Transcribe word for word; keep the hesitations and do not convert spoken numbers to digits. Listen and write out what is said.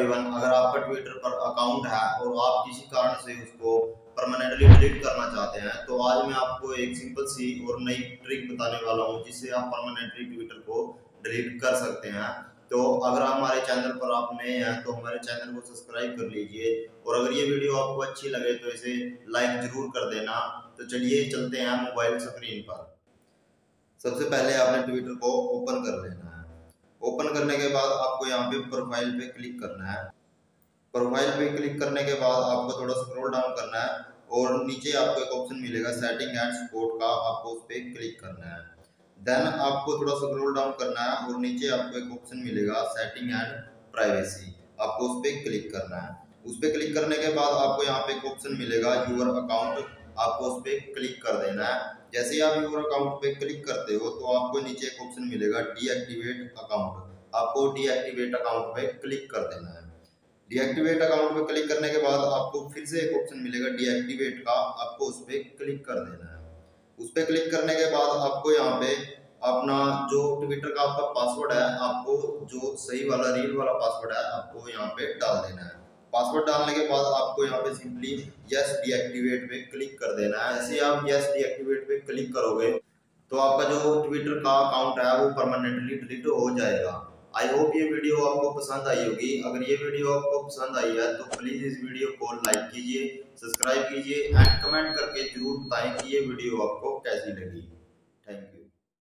Everyone, अगर आपका Twitter पर अकाउंट है और आप किसी कारण से उसको परमानेंटली डिलीट करना चाहते हैं तो आज मैं आपको एक सिंपल सी और नई ट्रिक बताने वाला हूं जिससे आप परमानेंटली ट्विटर को डिलीट कर सकते हैं। तो अगर हमारे चैनल पर आप नए हैं तो हमारे चैनल को सब्सक्राइब कर लीजिए और अगर ये वीडियो आपको अच्छी लगे तो इसे लाइक जरूर कर देना। तो चलिए चलते हैं मोबाइल स्क्रीन पर। सबसे पहले आपने ट्विटर को ओपन कर लेना है। ओपन करने के बाद आपको यहाँ पे प्रोफाइल पे क्लिक करना है। प्रोफाइल पे क्लिक करने के बाद आपको थोड़ा स्क्रॉल डाउन करना है और नीचे आपको एक ऑप्शन मिलेगा सेटिंग एंड सपोर्ट का, आपको उस पर क्लिक करना है। देन आपको थोड़ा स्क्रॉल डाउन करना है और नीचे आपको एक ऑप्शन मिलेगा सेटिंग एंड प्राइवेसी, आपको उस पर क्लिक करना है। उस पर क्लिक करने के बाद आपको यहाँ पे एक ऑप्शन मिलेगा यूर अकाउंट, आपको उस पर क्लिक कर देना है। जैसे ही आप यूर अकाउंट पे क्लिक करते हो तो आपको नीचे एक ऑप्शन मिलेगा डीएक्टिवेट अकाउंट, आपको डीएक्टिवेट अकाउंट पे क्लिक कर देना है। डीएक्टिवेट अकाउंट पे क्लिक करने के बाद आपको फिर से एक ऑप्शन मिलेगा डीएक्टिवेट का, आपको उस पर क्लिक कर देना है। उस पर क्लिक करने के बाद आपको यहाँ पे अपना जो ट्विटर का आपका पासवर्ड है, आपको जो सही वाला रियल वाला पासवर्ड है आपको यहाँ पे डाल देना है। पासवर्ड डालने के बाद आपको यहाँ पे सिंपली यस डीएक्टिवेट पे क्लिक कर देना है। ऐसे आप यस डीएक्टिवेट पे क्लिक करोगे तो आपका जो ट्विटर का अकाउंट है वो परमानेंटली डिलीट हो जाएगा। आई होप ये वीडियो आपको पसंद आई होगी। अगर ये वीडियो आपको पसंद आई है तो प्लीज इस वीडियो को लाइक कीजिए, सब्सक्राइब कीजिए एंड कमेंट करके जरूर बताएं कि ये वीडियो आपको कैसी लगी। Thank you.